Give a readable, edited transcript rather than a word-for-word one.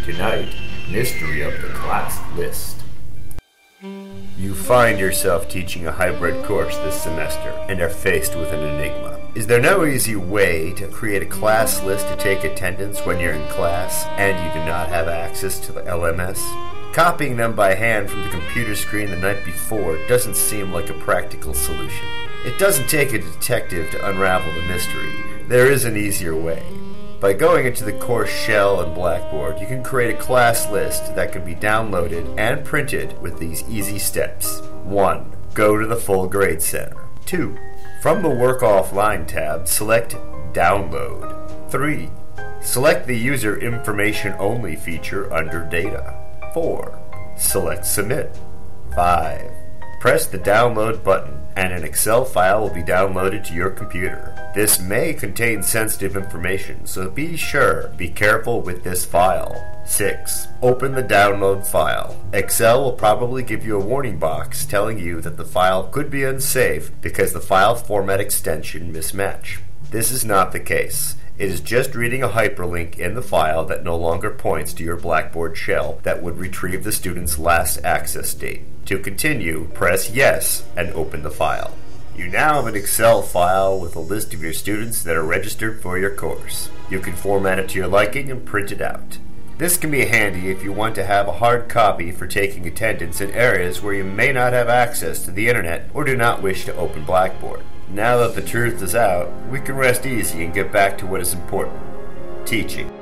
Tonight, mystery of the class list. You find yourself teaching a hybrid course this semester and are faced with an enigma. Is there no easy way to create a class list to take attendance when you're in class and you do not have access to the LMS? Copying them by hand from the computer screen the night before doesn't seem like a practical solution. It doesn't take a detective to unravel the mystery. There is an easier way. By going into the course shell in Blackboard, you can create a class list that can be downloaded and printed with these easy steps. 1. Go to the Full Grade Center. 2. From the Work Offline tab, select Download. 3. Select the User Information Only feature under Data. 4. Select Submit. 5. Press the Download button and an Excel file will be downloaded to your computer. This may contain sensitive information, so be careful with this file. 6. Open the download file. Excel will probably give you a warning box telling you that the file could be unsafe because the file format extension mismatch. This is not the case. It is just reading a hyperlink in the file that no longer points to your Blackboard shell that would retrieve the student's last access date. To continue, press Yes and open the file. You now have an Excel file with a list of your students that are registered for your course. You can format it to your liking and print it out. This can be handy if you want to have a hard copy for taking attendance in areas where you may not have access to the internet or do not wish to open Blackboard. Now that the truth is out, we can rest easy and get back to what is important: teaching.